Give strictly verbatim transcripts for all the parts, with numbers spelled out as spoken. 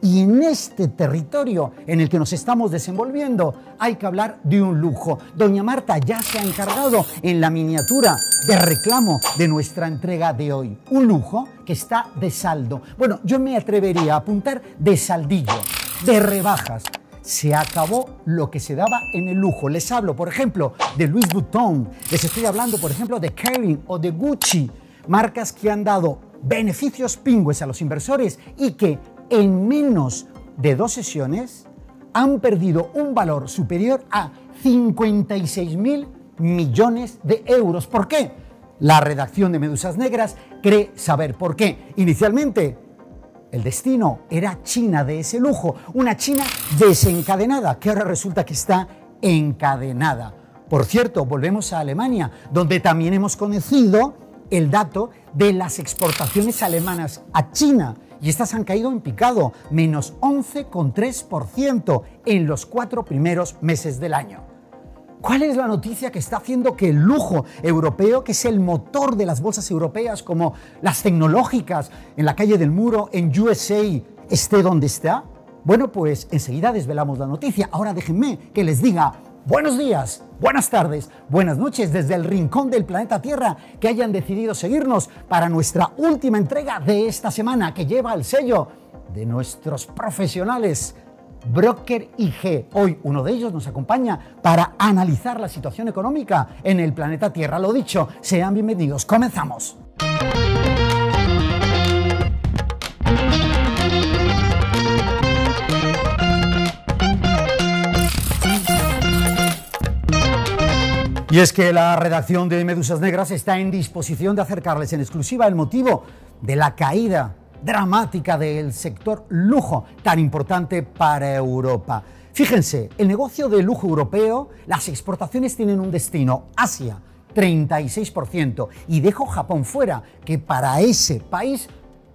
Y en este territorio en el que nos estamos desenvolviendo hay que hablar de un lujo. Doña Marta ya se ha encargado en la miniatura de reclamo de nuestra entrega de hoy. Un lujo que está de saldo. Bueno, yo me atrevería a apuntar de saldillo, de rebajas. Se acabó lo que se daba en el lujo. Les hablo, por ejemplo, de Louis Vuitton. Les estoy hablando, por ejemplo, de Kering o de Gucci. Marcas que han dado beneficios pingües a los inversores y que en menos de dos sesiones han perdido un valor superior a cincuenta y seis mil millones de euros. ¿Por qué? La redacción de Medusas Negras cree saber por qué. Inicialmente, el destino era China de ese lujo, una China desencadenada que ahora resulta que está encadenada. Por cierto, volvemos a Alemania, donde también hemos conocido el dato de las exportaciones alemanas a China. Y estas han caído en picado, menos once coma tres por ciento en los cuatro primeros meses del año. ¿Cuál es la noticia que está haciendo que el lujo europeo, que es el motor de las bolsas europeas como las tecnológicas en la calle del Muro, en U S A, esté donde está? Bueno, pues enseguida desvelamos la noticia. Ahora déjenme que les diga buenos días, buenas tardes, buenas noches desde el rincón del planeta Tierra que hayan decidido seguirnos para nuestra última entrega de esta semana que lleva el sello de nuestros profesionales Broker I G. Hoy uno de ellos nos acompaña para analizar la situación económica en el planeta Tierra. Lo dicho, sean bienvenidos. Comenzamos. Y es que la redacción de Medusas Negras está en disposición de acercarles en exclusiva el motivo de la caída dramática del sector lujo, tan importante para Europa. Fíjense, el negocio de lujo europeo, las exportaciones tienen un destino, Asia, treinta y seis por ciento, y dejo Japón fuera, que para ese país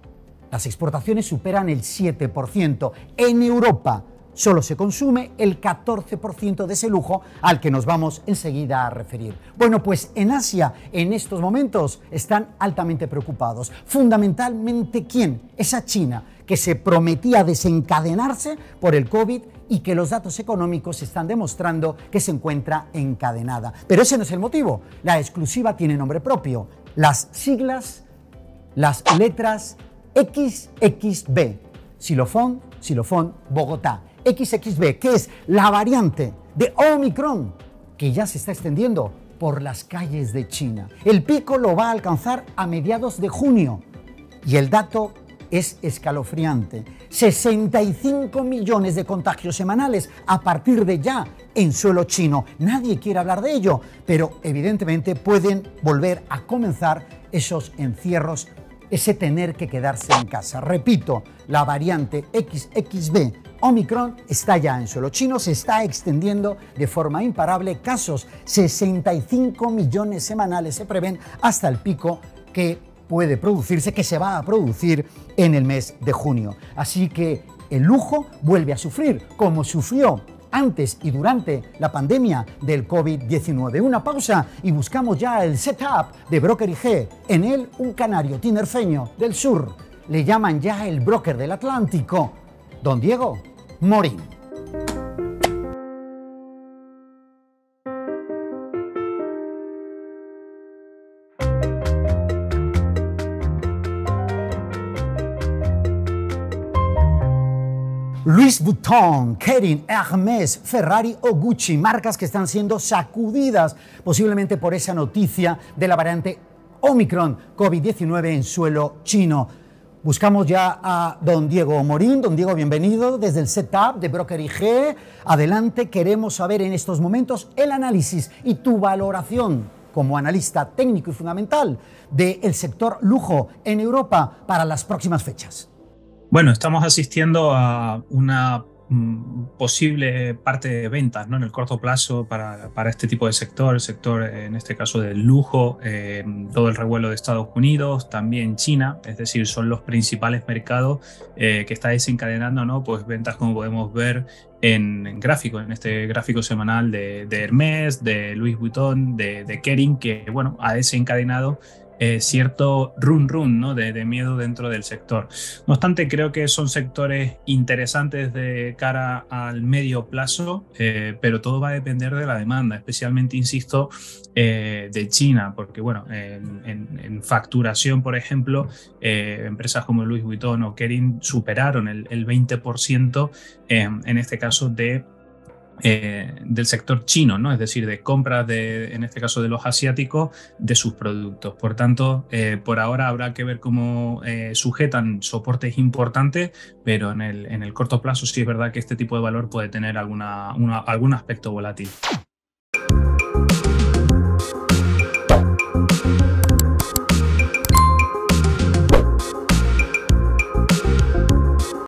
las exportaciones superan el siete por ciento. En Europa solo se consume el catorce por ciento de ese lujo al que nos vamos enseguida a referir. Bueno, pues en Asia en estos momentos están altamente preocupados. Fundamentalmente, ¿quién? Esa China que se prometía desencadenarse por el COVID y que los datos económicos están demostrando que se encuentra encadenada. Pero ese no es el motivo. La exclusiva tiene nombre propio. Las siglas, las letras X X B. Xilofón, Xilofón, Bogotá. X X B, que es la variante de Omicron, que ya se está extendiendo por las calles de China. El pico lo va a alcanzar a mediados de junio y el dato es escalofriante. sesenta y cinco millones de contagios semanales a partir de ya en suelo chino. Nadie quiere hablar de ello, pero evidentemente pueden volver a comenzar esos encierros, ese tener que quedarse en casa. Repito, la variante X X B Omicron está ya en suelo chino, se está extendiendo de forma imparable. Casos, sesenta y cinco millones semanales se prevén hasta el pico que puede producirse, que se va a producir en el mes de junio. Así que el lujo vuelve a sufrir, como sufrió antes y durante la pandemia del COVID diecinueve. Una pausa y buscamos ya el setup de Broker I G. En él, un canario tinerfeño del sur. Le llaman ya el broker del Atlántico, don Diego Morín. Louis Vuitton, Kering, Hermès, Ferrari o Gucci, marcas que están siendo sacudidas posiblemente por esa noticia de la variante Omicron COVID diecinueve en suelo chino. Buscamos ya a don Diego Morín. Don Diego, bienvenido desde el setup de Broker I G. Adelante, queremos saber en estos momentos el análisis y tu valoración como analista técnico y fundamental del sector lujo en Europa para las próximas fechas. Bueno, estamos asistiendo a una mm, posible parte de ventas, ¿no?, en el corto plazo para, para este tipo de sector, el sector en este caso del lujo, eh, todo el revuelo de Estados Unidos, también China, es decir, son los principales mercados eh, que está desencadenando, ¿no?, pues ventas como podemos ver en, en gráfico, en este gráfico semanal de, de Hermès, de Louis Vuitton, de, de Kering, que bueno, ha desencadenado eh, cierto run run, ¿no? de, de miedo dentro del sector. No obstante, creo que son sectores interesantes de cara al medio plazo, eh, pero todo va a depender de la demanda, especialmente, insisto, eh, de China, porque bueno, en, en, en facturación, por ejemplo, eh, empresas como Louis Vuitton o Kering superaron el, el veinte por ciento eh, en este caso de Eh, del sector chino, ¿no? Es decir, de compras, de, en este caso de los asiáticos, de sus productos. Por tanto, eh, por ahora habrá que ver cómo eh, sujetan soportes importantes, pero en el, en el corto plazo sí es verdad que este tipo de valor puede tener alguna, una, algún aspecto volátil.